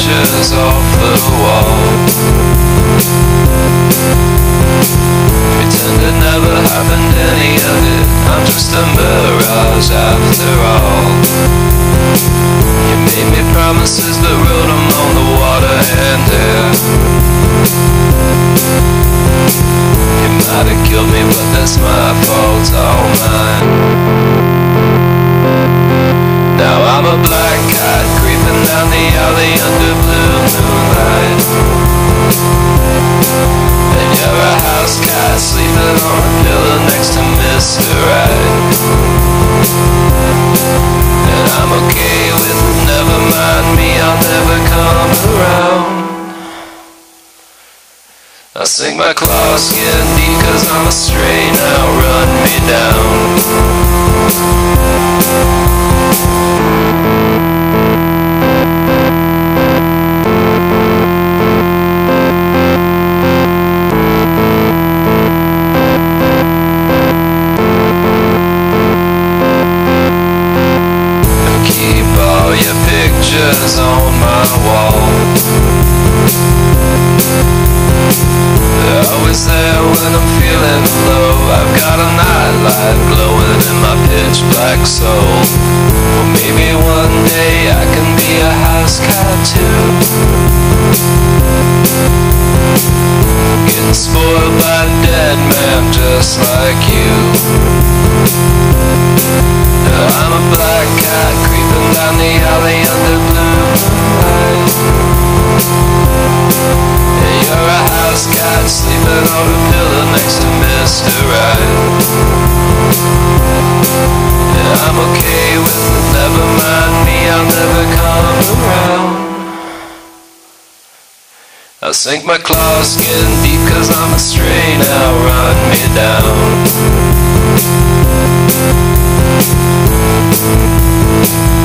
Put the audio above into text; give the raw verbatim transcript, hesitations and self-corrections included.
pictures off the wall. Pretend it never happened, any of it. I'm just a mirage after all. You made me promises but wrote them on the water and air. You might have killed me, but that's my fault, all mine. Now I'm a black cat creeping down the alley under blue moonlight. And you're a house cat sleeping on a pillow next to Mister Right. And I'm okay with never mind me, I'll never come around. I sink my claws skin deep cause I'm a stray, now run me down. Pictures on my wall. They're always there when I'm feeling low. I've got a nightlight glowing in my pitch black soul. Well, maybe one day I can be a house cat too. Getting spoiled by a dead man just like you. I'm a black cat creeping down the alley under blue moonlight. And you're a house cat sleeping on a pillow next to Mister Right. And I'm okay with it, never mind me, I'll never come around. I'll sink my claws skin deep cause I'm a stray, now run me down.